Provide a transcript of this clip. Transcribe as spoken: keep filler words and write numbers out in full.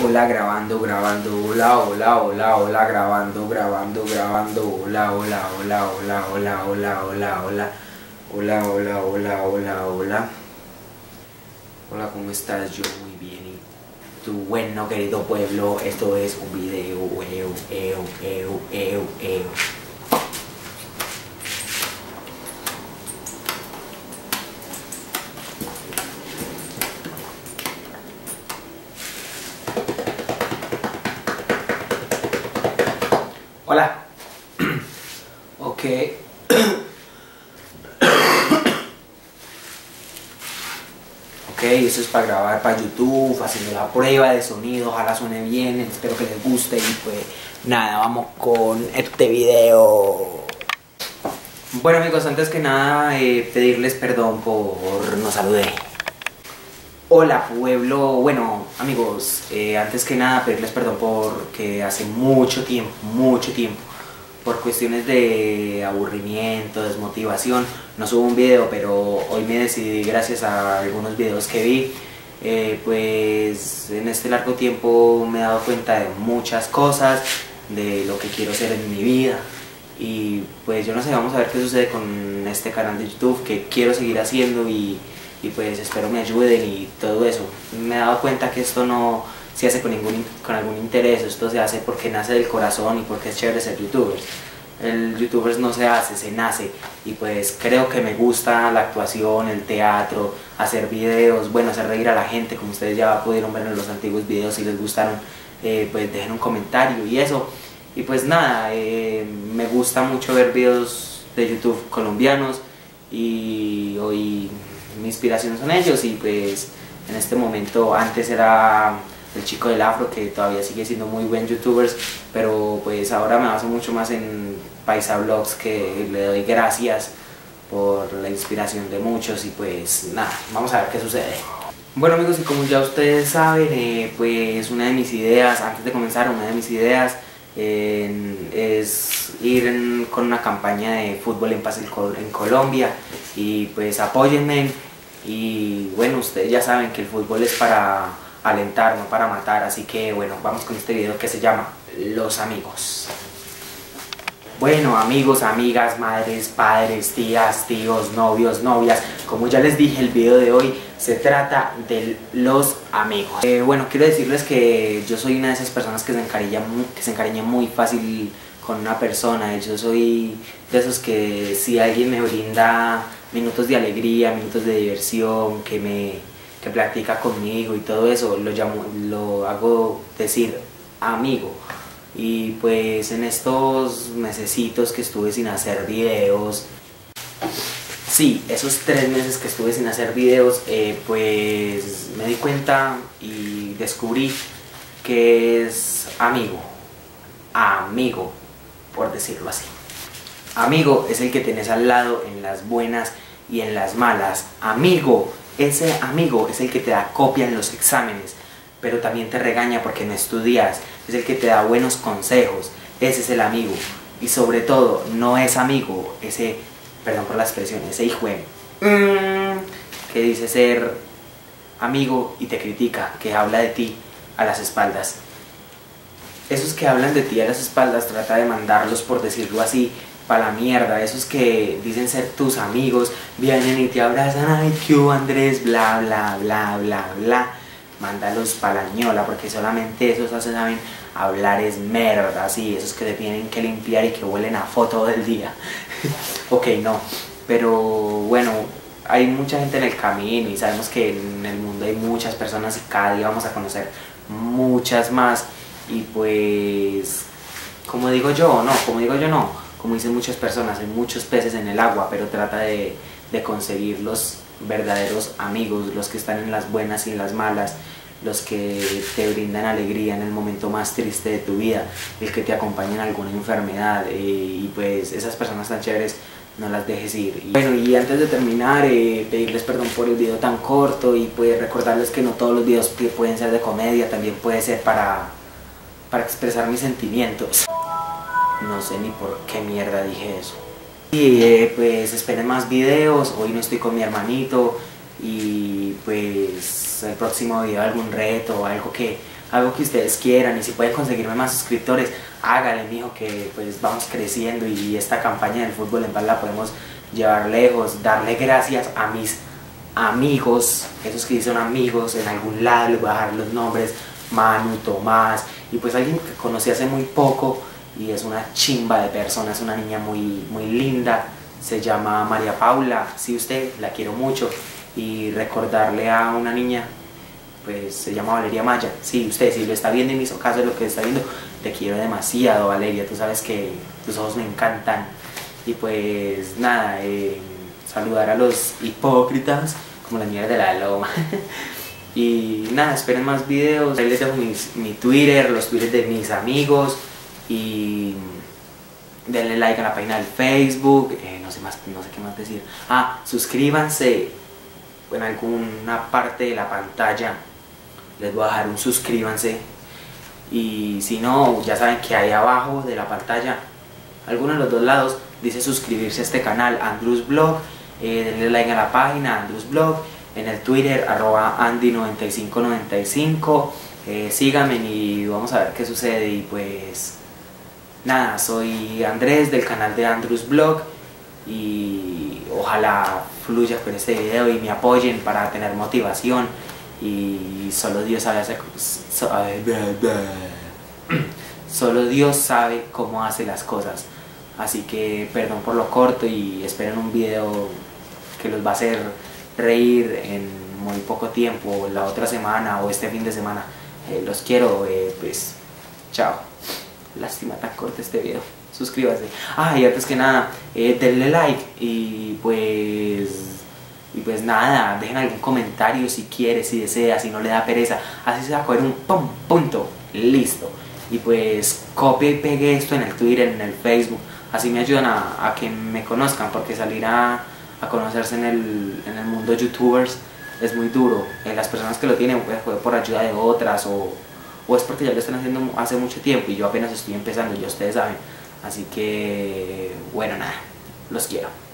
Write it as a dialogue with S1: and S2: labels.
S1: Hola, grabando, grabando, hola, hola, hola, hola, grabando, grabando, grabando, hola, hola, hola, hola, hola, hola, hola, hola, hola, hola, hola, hola, hola. Hola, ¿cómo estás? Yo muy bien. ¿Y tu bueno querido pueblo? Esto es un video, eu, eu, eu, eu, eu. Hola. Ok. Ok, esto es para grabar para YouTube, haciendo la prueba de sonido, ojalá suene bien, espero que les guste y pues nada, vamos con este video. Bueno amigos, antes que nada eh, pedirles perdón por no saludé. Hola pueblo, bueno amigos, eh, antes que nada pedirles perdón porque hace mucho tiempo, mucho tiempo por cuestiones de aburrimiento, desmotivación, no subo un video, pero hoy me decidí gracias a algunos videos que vi. Eh, pues en este largo tiempo me he dado cuenta de muchas cosas, de lo que quiero hacer en mi vida y pues yo no sé, vamos a ver qué sucede con este canal de YouTube que quiero seguir haciendo y, y pues espero me ayuden y todo eso. Me he dado cuenta que esto no se hace con, ningún, con algún interés, esto se hace porque nace del corazón y porque es chévere ser youtubers. El youtubers no se hace, se nace y pues creo que me gusta la actuación, el teatro, hacer videos, bueno, hacer reír a la gente, como ustedes ya pudieron ver en los antiguos videos. Si les gustaron, eh, pues dejen un comentario y eso. Y pues nada, eh, me gusta mucho ver videos de YouTube colombianos y hoy mi inspiración son ellos y pues en este momento antes era el chico del afro, que todavía sigue siendo muy buen youtubers, pero pues ahora me baso mucho más en Paisa Vlogs, que le doy gracias por la inspiración de muchos y pues nada, vamos a ver qué sucede. Bueno amigos, y como ya ustedes saben, eh, pues una de mis ideas, antes de comenzar, una de mis ideas eh, es ir en, con una campaña de fútbol en paz en Colombia y pues apóyenme y bueno, ustedes ya saben que el fútbol es para alentar, no para matar, así que bueno, vamos con este video que se llama Los Amigos. Bueno amigos, amigas, madres, padres, tías, tíos, novios, novias, como ya les dije, el video de hoy se trata de los amigos. Eh, bueno, quiero decirles que yo soy una de esas personas que se encariña, que se encariña muy fácil con una persona. Yo soy de esos que si alguien me brinda minutos de alegría, minutos de diversión, que me que platica conmigo y todo eso, lo llamo, lo hago decir amigo. Y pues en estos mesecitos que estuve sin hacer videos, sí, esos tres meses que estuve sin hacer videos, eh, pues me di cuenta y descubrí que es amigo, amigo, por decirlo así. Amigo es el que tenés al lado en las buenas y en las malas. Amigo, ese amigo es el que te da copia en los exámenes, pero también te regaña porque no estudias. Es el que te da buenos consejos. Ese es el amigo. Y sobre todo, no es amigo ese, perdón por la expresión, ese hijo de mmm, que dice ser amigo y te critica, que habla de ti a las espaldas. Esos que hablan de ti a las espaldas, trata de mandarlos, por decirlo así, para la mierda. Esos que dicen ser tus amigos, vienen y te abrazan, ay, Q, Andrés, bla, bla, bla, bla, bla. Mándalos para la ñola, porque solamente esos saben hablar es merda, así, esos que te tienen que limpiar y que huelen a foto todo el día. Ok, no, pero bueno, hay mucha gente en el camino y sabemos que en el mundo hay muchas personas y cada día vamos a conocer muchas más. Y pues, como digo yo, no, como digo yo no, como dicen muchas personas, hay muchos peces en el agua, pero trata de, de conseguir los verdaderos amigos, los que están en las buenas y en las malas, los que te brindan alegría en el momento más triste de tu vida, el que te acompaña en alguna enfermedad, eh, y pues esas personas tan chéveres no las dejes ir. Y bueno, y antes de terminar, eh, pedirles perdón por el video tan corto y pues recordarles que no todos los videos pueden ser de comedia, también puede ser para, para expresar mis sentimientos. No sé ni por qué mierda dije eso. Y eh, pues esperen más videos. Hoy no estoy con mi hermanito y pues el próximo video algún reto o algo que algo que ustedes quieran, y si pueden conseguirme más suscriptores, háganle, mijo, que pues vamos creciendo y esta campaña del fútbol en paz la podemos llevar lejos. Darle gracias a mis amigos, esos que son amigos en algún lado, les voy a dejar los nombres: Manu, Tomás, y pues alguien que conocí hace muy poco y es una chimba de persona, es una niña muy, muy linda, se llama María Paula. Sí, usted, la quiero mucho. Y recordarle a una niña, pues se llama Valeria Maya. Sí, usted, si lo está viendo y me hizo caso de lo que está viendo, te quiero demasiado, Valeria, tú sabes que tus ojos me encantan. Y pues nada, eh, saludar a los hipócritas, como las niñas de la loma. Y nada, esperen más videos. Ahí les dejo mis, mi Twitter, los Twitters de mis amigos, y denle like a la página del Facebook. eh, no sé más, no sé qué más decir. Ah, suscríbanse en alguna parte de la pantalla, les voy a dejar un suscríbanse, y si no, ya saben que ahí abajo de la pantalla, alguno de los dos lados, dice suscribirse a este canal, Andrews Blog. eh, denle like a la página Andrews Blog, en el Twitter arroba Andy noventa y cinco noventa y cinco. eh, síganme y vamos a ver qué sucede. Y pues nada, soy Andrés del canal de Andrews Blog, y ojalá fluya con este video y me apoyen para tener motivación. Y solo Dios sabe hacer, solo Dios sabe cómo hace las cosas. Así que perdón por lo corto, y esperen un video que los va a hacer reír en muy poco tiempo, la otra semana o este fin de semana. Eh, los quiero, eh, pues chao. Lástima tan corto este video. Suscríbase. Ah, y antes que nada, eh, denle like, y pues y pues nada, dejen algún comentario si quiere, si desea, si no le da pereza. Así se va a coger un pum, punto, listo. Y pues copie y pegue esto en el Twitter, en el Facebook. Así me ayudan a, a que me conozcan, porque salir a, a conocerse en el, en el mundo youtubers es muy duro. Eh, las personas que lo tienen pues, fue por ayuda de otras, o, o es porque ya lo están haciendo hace mucho tiempo y yo apenas estoy empezando, ya ustedes saben. Así que, bueno, nada, los quiero.